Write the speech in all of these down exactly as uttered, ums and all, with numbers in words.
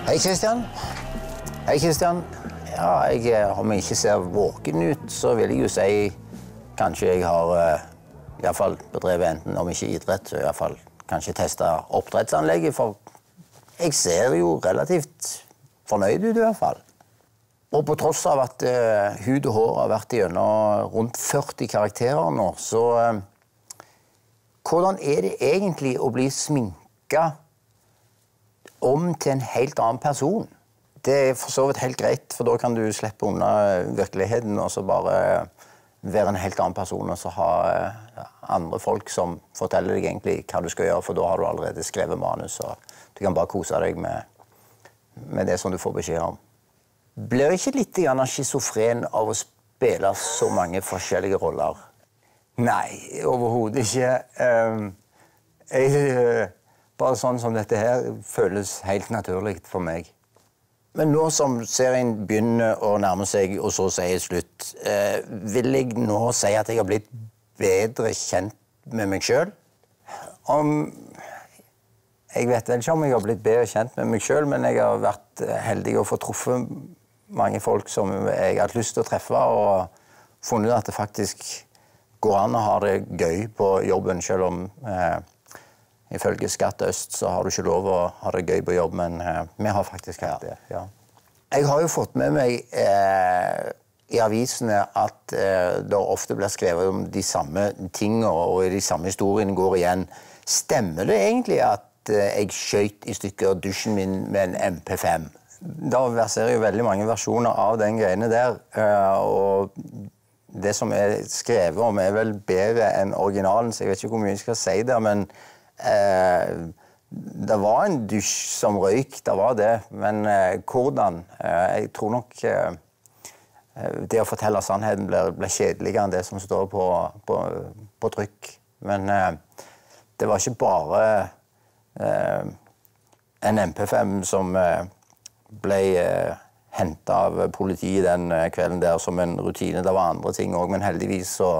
Hei, Kristian. Hei, Kristian. Ja, jeg, om jeg ikke ser våken ut, så vil jeg jo si kanskje jeg har uh, i hvert fall bedrevet enten, om ikke idrett, så i hvert fall kanskje testet oppdrettsanlegget, for jeg ser jo relativt fornøyd ut i hvert fall. Og på tross av at uh, hud og hår har vært igjennom rundt førti karakterer nå, så uh, hvordan er det egentlig å bli sminket om til en helt annen person? Det er for så vidt helt greit, for da kan du slippe unna virkeligheten og så bare være en helt annen person og så ha ja, andre folk som forteller deg egentlig hva du skal gjøre, for da har du allerede skrevet manus, og du kan bare kose deg med, med det som du får beskjed om. Blir ikke litt grann schizofren av å spille så mange forskjellige roller? Nei, overhodet ikke. Um, jeg... Bare sånn som dette her føles helt naturlig for meg. Men nå som serien begynner å nærme seg, og så sier slutt, eh, vil jeg nå si at jeg har blitt bedre kjent med meg selv? Om... Jeg vet vel ikke om jeg har blitt bedre kjent med meg selv, men jeg har vært heldig å få truffet mange folk som jeg har hatt lyst til å treffe, og funnet at det faktisk går an å ha det gøy på jobben, selv om... Eh, Ifølge Skatt Øst så har du ikke lov å ha det gøy på jobb, men uh, vi har faktisk hatt det, ja. Jeg har jo fått med meg uh, i avisene at uh, det ofte blir skrevet om de samme tingene, og de samme historiene går igjen. Stemmer det egentlig at uh, jeg skjøt i stykker dusjen min med en M P fem? Da verserer jo veldig mange versjoner av den greiene der, uh, og det som er skrevet om er vel bedre enn originalen, så jeg vet ikke hvor mye jeg skal si det, men Eh, det var en dusj som røyk, det var det, men eh, hvordan? Eh, jeg tror nok eh, det å fortelle sannheten ble, ble kjedeligere enn det som står på, på, på trykk. Men eh, det var ikke bare eh, en M P fem som eh, ble eh, hentet av politiet den kvelden der som en rutine. Det var andre ting også, men heldigvis så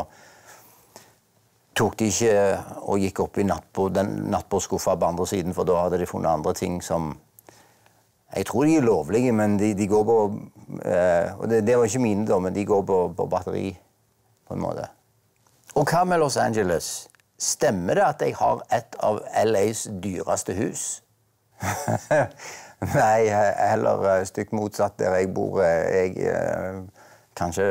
tok de ikke og gikk opp i nattbord, den nattbordskuffa på andre siden, for da hadde de funnet andre ting som... Jeg tror de er lovlige, men de, de går på... Eh, og det, det var ikke mine da, men de går på, på batteri, på en måte. Og hva med Los Angeles? Stemmer det at jeg har et av L A's dyreste hus? Nei, heller stygt motsatt der jeg bor. Jeg eh, kanskje...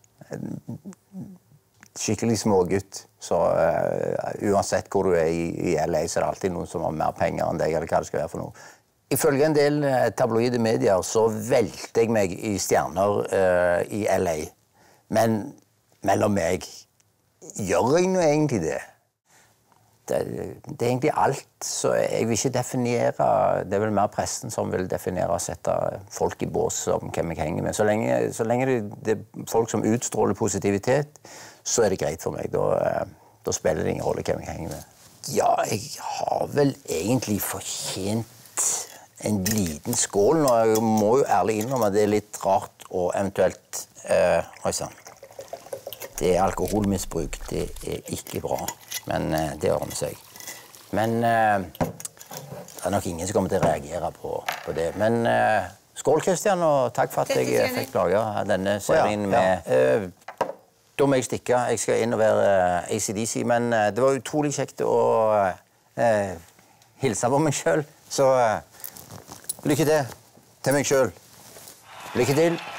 skikkelig smågutt, så uh, uansett hvor du er i, i L A, så er det alltid noen som har mer penger enn deg, eller hva det skal være for noe. Ifølge en del uh, tabloide medier så velte jeg meg i stjerner uh, i L A. Men mellom meg, gjør jeg nå egentlig det? Det, det er egentlig alt, så jeg vil ikke definere, det er vel mer presten som vil definere og sette folk i bås om hvem jeg henger med. Så lenge, så lenge det, det er folk som utstråler positivitet, så er det greit for meg. Da, da spiller det ingen rolle hvem jeg henger med. Ja, jeg har vel egentlig fortjent en liten skål nå. Jeg må jo ærlig innrømme at det er litt rart og eventuelt... Eh, oi sann. Det er alkoholmisbruk, det er ikke bra. Men eh, det ordner seg. Men eh, det er nok ingen som kommer til å reagere på, på det. Men eh, skål, Kristian, og takk for at jeg fikk lage denne serien med... Eh, Da må jeg stikke. Jeg skal inn og være A C D C, men uh, det var utrolig kjekt å uh, hilse på meg selv. Så uh, lykke til til meg selv. Lykke til.